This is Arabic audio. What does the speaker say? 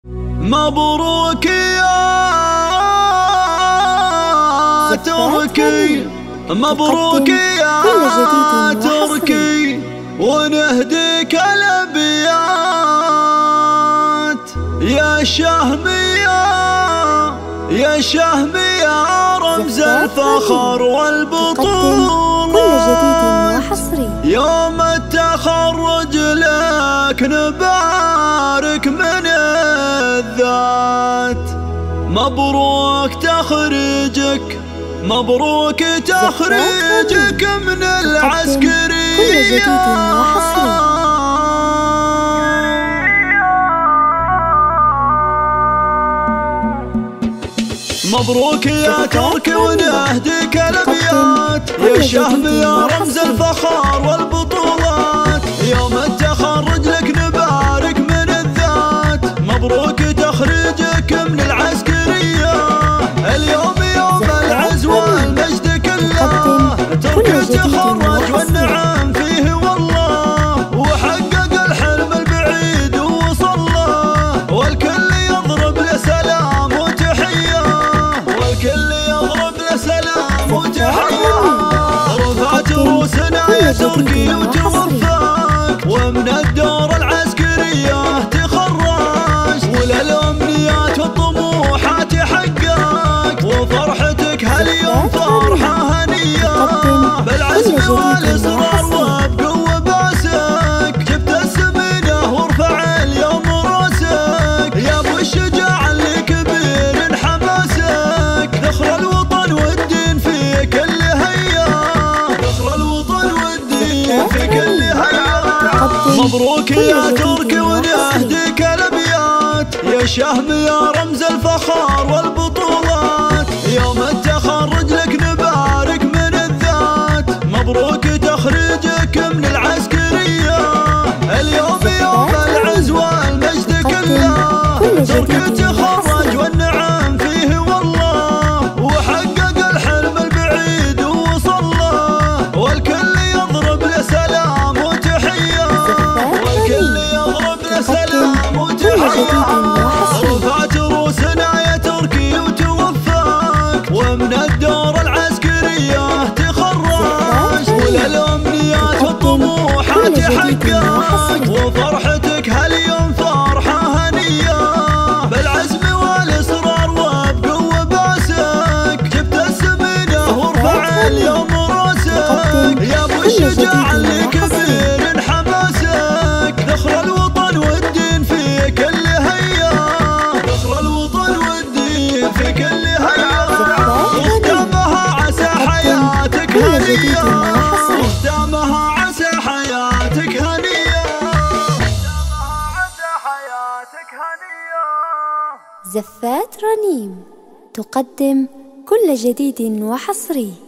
مبروك يا تركي، مبروك يا تركي، ونهديك الابيات يا شهم يا شهم يا رمز الفخر والبطولات. كل جديد وحصري يوم التخرج لك نبارك من الذات. مبروك تخرجك، مبروك تخرجك من العسكرية. كل جديد وحصري مبروك يا تركي، ونهديك الابيات يا شهم يا رمز الفخر والبطولات. يوم التخرج لك نبارك من الذات. مبروك تخرجك من العسكرية. اليوم يوم العز والمجد كله، تركي تخرج والنعم فيه والله، وحقق الحلم البعيد ووصل له، والكل يضرب له سلام وتحية، والكل يضرب له سلام وتحية. رفعت روسنا يا تركي وتوفقت، ومن الدور العسكرية تخرجت، وللأمنيات والطموحات حققت، وفرحتك هاليوم فرحة هنية. بالعزم والإصرار وبقوة باسك، جبت السمينة وارفع اليوم راسك، يا ابو الشجاع اللي كبير حماسك. ذخر الوطن والدين في كل هيا، ذخر الوطن والدين في كل هيا. مبروك يا تركي، ونهديك الابيات يا شهم يا رمز الفخر والبطولات. يوم التخرج لك نبارك من الذات. مبروك تخرجك من العسكرية. اليوم يوم العز والمجد كله، تركي تخرج والنعم فيه والله، وحقق الحلم البعيد ووصل له، والكل يضرب له سلام وتحية، والكل يضرب له سلام وتحية. رفعت روسنا يا تركي وتوفقت، ومن الدور العسكرية تخرجت، وللأمنيات والطموحات حققت، وفرحتك هاليوم فرحة هنية. بالعزم والإصرار وبقوة باسك، جبت السمينة وارفع اليوم راسك، يا ابو الشجاع اللي كبير حماسك. ذخر الوطن والدين في كل هيا، ذخر الوطن والدين في كل هيا. واختامها عسى حياتك هنية، واختامها عسى حياتك هنية، واختامها عسى حياتك هنية. زفات رنيم تقدم كل جديد وحصري.